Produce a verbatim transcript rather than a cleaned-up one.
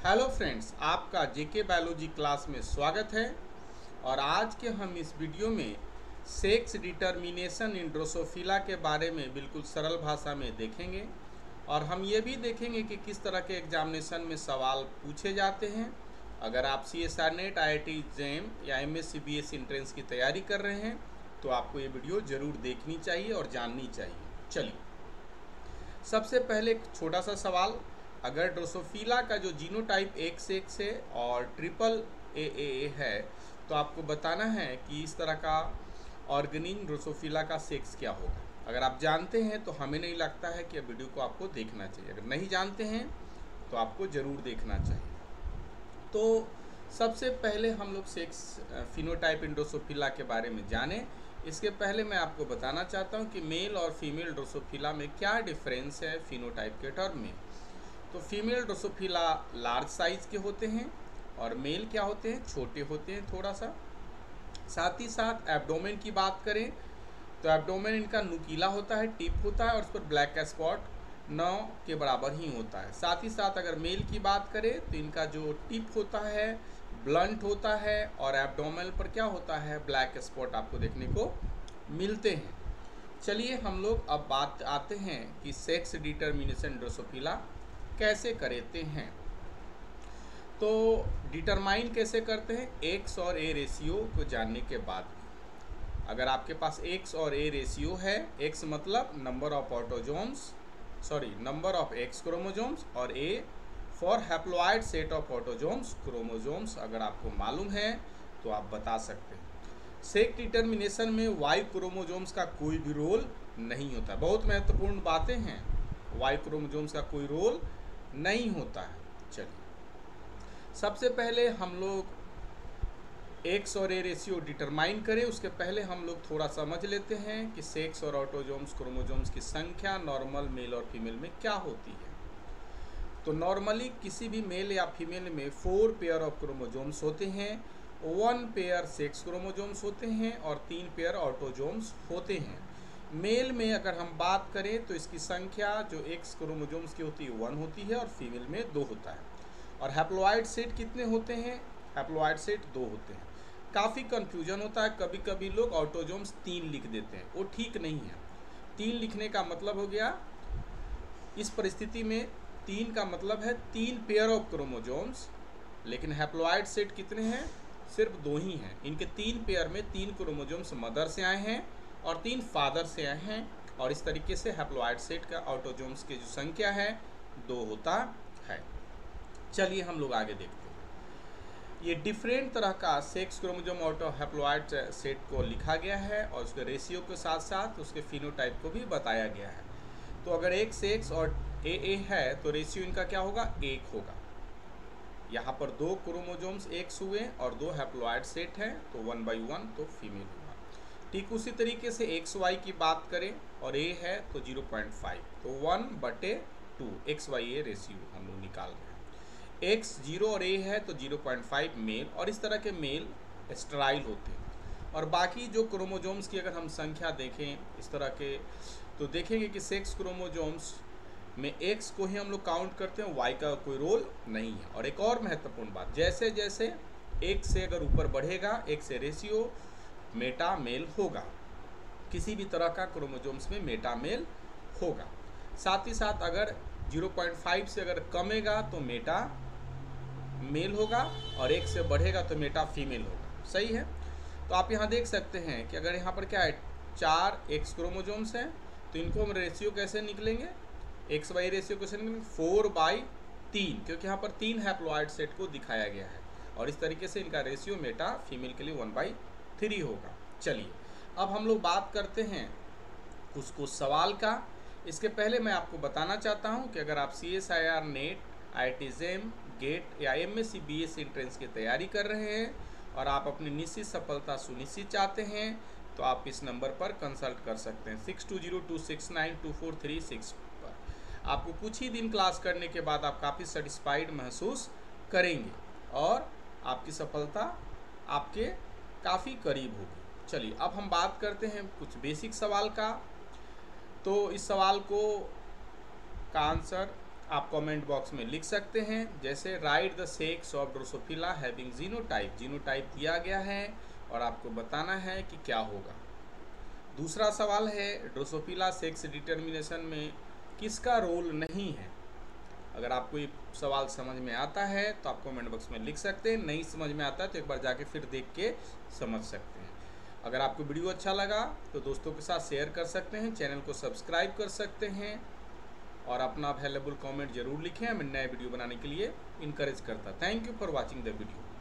Hello friends, आपका जेके biology class में स्वागत है। और आज के हम इस वीडियो में सेक्स डिटर्मिनेशन इन ड्रोसोफिला के बारे में बिल्कुल सरल भाषा में देखेंगे। और हम ये भी देखेंगे कि किस तरह के एग्जामिनेशन में सवाल पूछे जाते हैं। अगर आप C S R NET, I I T JAM या M S C B S entrance की तैयारी कर रहे हैं तो आपको ये वीडियो ज़रूर देखनी चाहिए और जाननी चाहिए। चलिए, सबसे पहले एक छोटा सा सवाल। अगर ड्रोसोफिला का जो जीनोटाइप एक्स एक्स है और ट्रिपल ए ए ए है तो आपको बताना है कि इस तरह का ऑर्गेनिज्म ड्रोसोफिला का सेक्स क्या होगा। अगर आप जानते हैं तो हमें नहीं लगता है कि वीडियो को आपको देखना चाहिए। अगर नहीं जानते हैं तो आपको ज़रूर देखना चाहिए। तो सबसे पहले हम लोग सेक्स फिनोटाइप इन ड्रोसोफिला के बारे में जानें। इसके पहले मैं आपको बताना चाहता हूं कि मेल और फीमेल ड्रोसोफिला में क्या डिफरेंस है फिनोटाइप के टर्म में। तो फीमेल ड्रोसोफिला लार्ज साइज़ के होते हैं और मेल क्या होते हैं, छोटे होते हैं थोड़ा सा। साथ ही साथ एब्डोमेन की बात करें तो एब्डोमेन इनका नुकीला होता है, टिप होता है और उस पर ब्लैक स्पॉट नौ के बराबर ही होता है। साथ ही साथ अगर मेल की बात करें तो इनका जो टिप होता है ब्लंट होता है और एब्डोमेन पर क्या होता है, ब्लैक स्पॉट आपको देखने को मिलते हैं। चलिए हम लोग अब बात आते हैं कि सेक्स डिटर्मिनेशन ड्रोसोफिला कैसे करते हैं। तो डिटरमाइन कैसे करते हैं, एक्स और ए रेशियो को जानने के बाद। अगर आपके पास एक्स और ए रेशियो है, एक्स मतलब number of autosomes sorry number of X chromosomes और A for haploid set of autosomes chromosomes, अगर आपको मालूम है तो आप बता सकते हैं। सेक्स डिटर्मिनेशन में वाई क्रोमोजोम्स का कोई भी रोल नहीं होता। बहुत महत्वपूर्ण बातें हैं, वाई क्रोमोजोम्स का कोई रोल नहीं होता है। चलिए, सबसे पहले हम लोग एक्स और ए रेशियो डिटरमाइन करें उसके पहले हम लोग थोड़ा समझ लेते हैं कि सेक्स और ऑटोजोम्स क्रोमोजोम्स की संख्या नॉर्मल मेल और फीमेल में क्या होती है। तो नॉर्मली किसी भी मेल या फीमेल में फोर पेयर ऑफ क्रोमोजोम्स होते हैं, वन पेयर सेक्स क्रोमोजोम्स होते हैं और तीन पेयर ऑटोजोम्स होते हैं। मेल में अगर हम बात करें तो इसकी संख्या जो एक्स क्रोमोजोम्स की होती है वन होती है और फीमेल में दो होता है। और हैप्लॉइड सेट कितने होते हैं, हैप्लॉइड सेट दो होते हैं। काफ़ी कन्फ्यूजन होता है, कभी कभी लोग ऑटोजोम्स तीन लिख देते हैं, वो ठीक नहीं है। तीन लिखने का मतलब हो गया, इस परिस्थिति में तीन का मतलब है तीन पेयर ऑफ क्रोमोजोम्स, लेकिन हैप्लॉइड सेट कितने हैं, सिर्फ दो ही हैं। इनके तीन पेयर में तीन क्रोमोजोम्स मदर से आए हैं और तीन फादर से आए हैं और इस तरीके से हैप्लॉइड सेट का ऑटोजोम्स की जो संख्या है दो होता है। चलिए हम लोग आगे देखते हैं। ये डिफरेंट तरह का sex chromosome auto haploid set को लिखा गया है और उसके रेशियो के साथ साथ उसके फिनोटाइप को भी बताया गया है। तो अगर एक सेक्स और ए ए है तो रेशियो इनका क्या होगा, एक होगा। यहाँ पर दो क्रोमोजोम्स एक्स हुए और दो हैप्लॉइड सेट हैं तो वन बाई वन तो फीमेल होगा। ठीक उसी तरीके से एक्स वाई की बात करें और ए है तो ज़ीरो पॉइंट फाइव, तो वन बटे two X Y A ratio हम लोग निकाल रहे हैं। एक्स जीरो और ए है तो ज़ीरो पॉइंट फाइव मेल, और इस तरह के मेल स्टेराइल होते हैं। और बाकी जो क्रोमोजोम्स की अगर हम संख्या देखें इस तरह के तो देखेंगे कि सेक्स क्रोमोजोम्स में एक्स को ही हम लोग काउंट करते हैं, वाई का कोई रोल नहीं है। और एक और महत्वपूर्ण बात, जैसे जैसे एक से अगर ऊपर बढ़ेगा एक से रेशियो मेटा मेल होगा, किसी भी तरह का क्रोमोजोम्स में मेटा मेल होगा। साथ ही साथ अगर ज़ीरो पॉइंट फाइव से अगर कमेगा तो मेटा मेल होगा और एक से बढ़ेगा तो मेटा फीमेल होगा। सही है। तो आप यहाँ देख सकते हैं कि अगर यहाँ पर क्या है, चार एक्स क्रोमोजोम्स हैं तो इनको हम रेशियो कैसे निकलेंगे, एक्स वाई रेशियो कैसे निकलेंगे, फोर बाई तीन, क्योंकि यहाँ पर तीन हैप्लॉइड सेट को दिखाया गया है और इस तरीके से इनका रेशियो मेटा फीमेल के लिए वन बाई थ्री होगा। चलिए अब हम लोग बात करते हैं कुछ कुछ सवाल का। इसके पहले मैं आपको बताना चाहता हूं कि अगर आप C S I R NET, I I T JAM, GATE या M S C B S entrance की तैयारी कर रहे हैं और आप अपनी निश्चित सफलता सुनिश्चित चाहते हैं तो आप इस नंबर पर कंसल्ट कर सकते हैं, six two zero two six nine two four three six पर। आपको कुछ ही दिन क्लास करने के बाद आप काफ़ी सेटिस्फाइड महसूस करेंगे और आपकी सफलता आपके काफ़ी करीब होगी। चलिए अब हम बात करते हैं कुछ बेसिक सवाल का। तो इस सवाल को का आंसर आप कमेंट बॉक्स में लिख सकते हैं। जैसे write the sex of Drosophila having genotype, genotype दिया गया है और आपको बताना है कि क्या होगा। दूसरा सवाल है ड्रोसोफिला सेक्स डिटर्मिनेशन में किसका रोल नहीं है। अगर आपको ये सवाल समझ में आता है तो आप कमेंट बॉक्स में लिख सकते हैं, नहीं समझ में आता है तो एक बार जाके फिर देख के समझ सकते हैं। अगर आपको वीडियो अच्छा लगा तो दोस्तों के साथ शेयर कर सकते हैं, चैनल को सब्सक्राइब कर सकते हैं और अपना वैल्यूएबल कमेंट जरूर लिखें। मैं नए वीडियो बनाने के लिए इनकरेज करता। Thank you for watching the video.